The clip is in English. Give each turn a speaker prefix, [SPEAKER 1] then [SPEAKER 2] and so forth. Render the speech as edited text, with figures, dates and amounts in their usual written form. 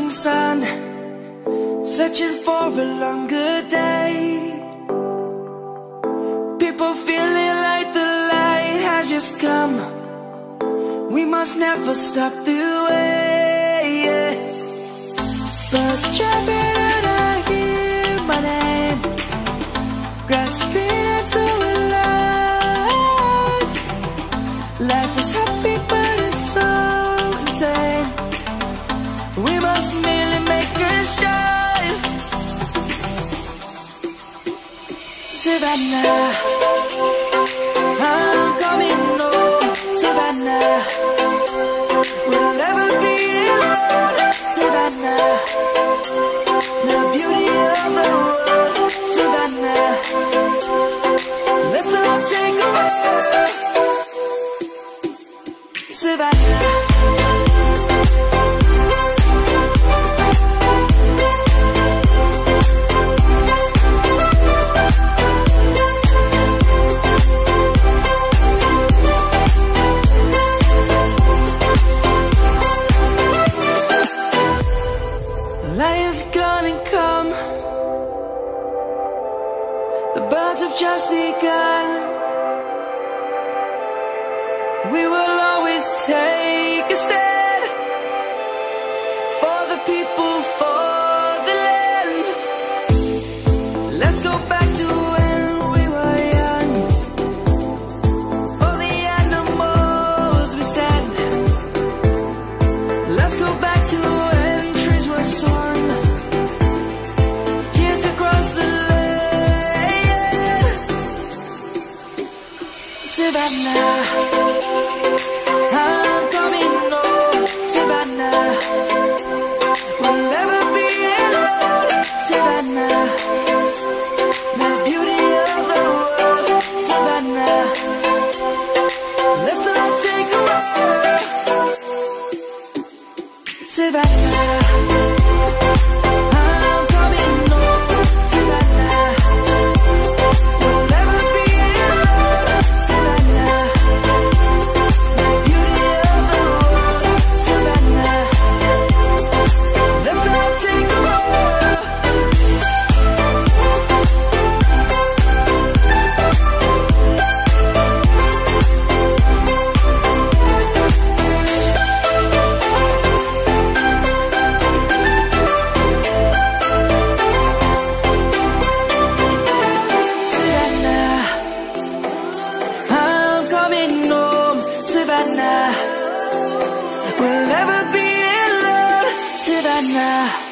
[SPEAKER 1] morning sun, searching for a longer day. People feeling like the light has just come. We must never stop the way. Birds chirping and I hear my name, grasping into a life. Life is happy but it's so insane. We must merely make a start. Savannah, I'm coming home. Savannah, we'll never be alone. Savannah, the beauty of the world. Savannah, let's all take a walk. Savannah. Lion's gonna come. The birds have just begun. We will always take a stand for the people, for the land. Let's go back to when we were young. For the animals we stand. Let's go back to when trees were swung. Savannah, I'm coming home. Savannah, we'll never be alone. Savannah, the beauty of the world. Savannah, let's all take a walk. Savannah. Savannah, we'll never be alone. Savannah.